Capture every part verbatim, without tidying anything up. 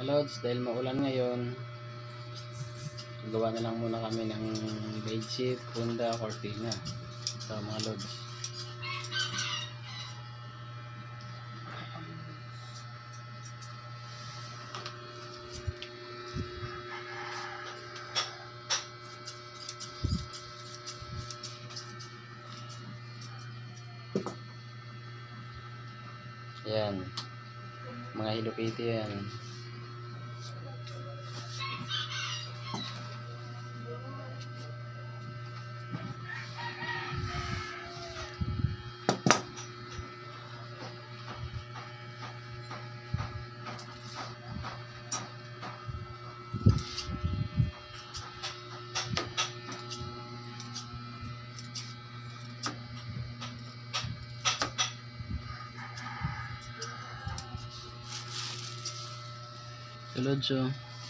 Lods, dahil maulan ngayon, gawa na lang muna kami ng bedsheet, punda, cortina. So mga lods, yan, mga Hello Kitty yan. Tulad so,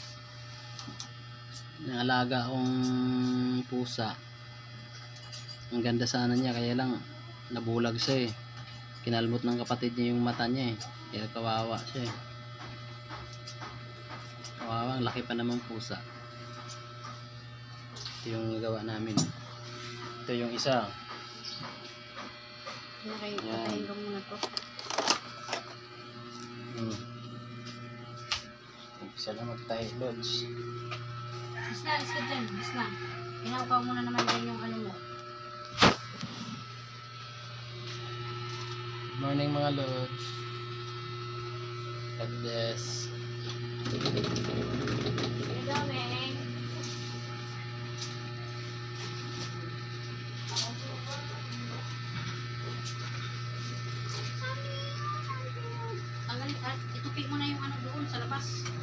nangalaga akong pusa. Ang ganda sana niya, kaya lang nabulag siya eh. Kinalmot ng kapatid niya yung mata niya eh. Kaya kawawa siya eh. Kawawa, ang laki pa naman pusa. Ito yung gawa namin. Ito yung isa. Okay, patayin ko muna to. Hmm. Umpisa na mag-tie lods. Bis na, alis ka dyan. Bis na. Pinaukaw muna naman dyan yung ano mo. Good morning mga lods. God bless. Good morning. Tanggalin, at itupig mo na yung ano doon sa labas.